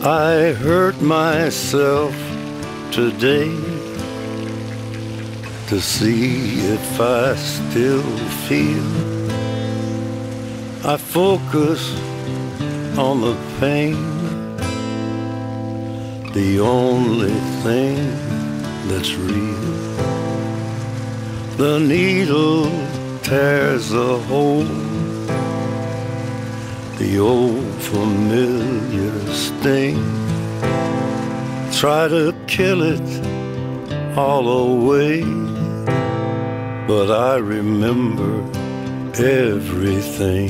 I hurt myself today to see if I still feel. I focus on the pain, the only thing that's real. The needle tears a hole, the old familiar sting. Try to kill it all away, but I remember everything.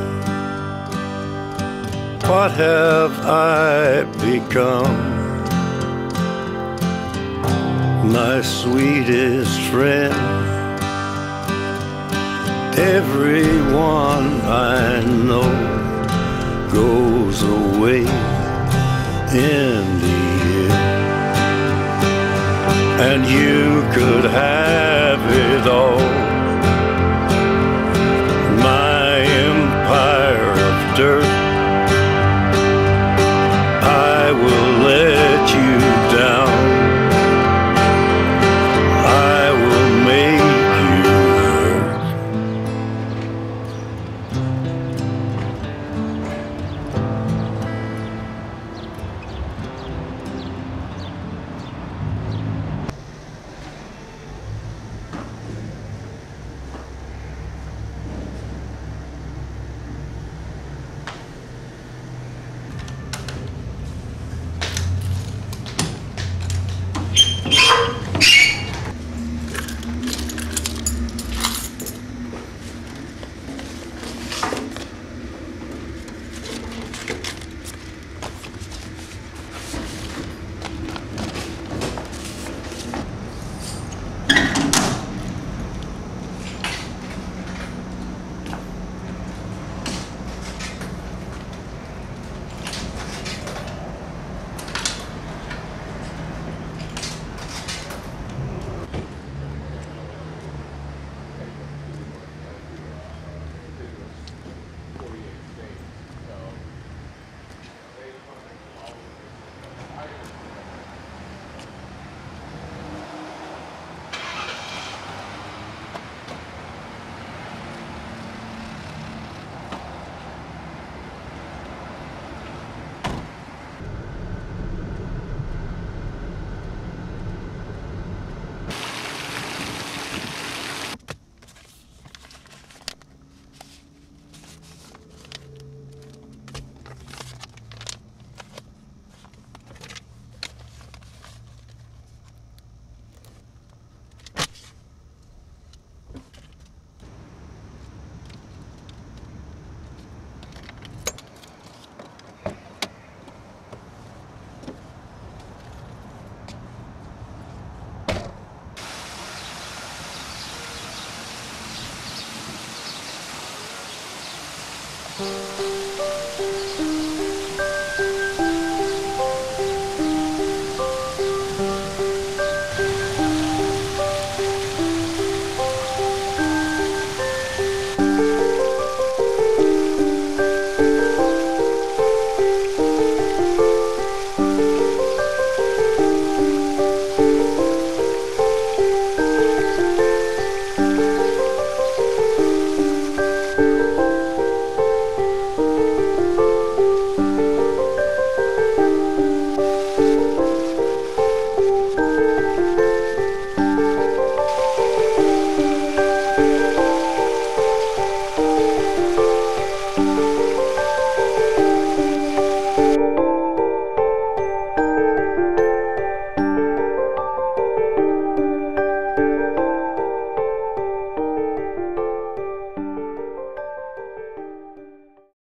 What have I become? My sweetest friend. Everyone I know goes away in the end, and you could have it all. My empire of dirt, I will let you down. I will make you hurt.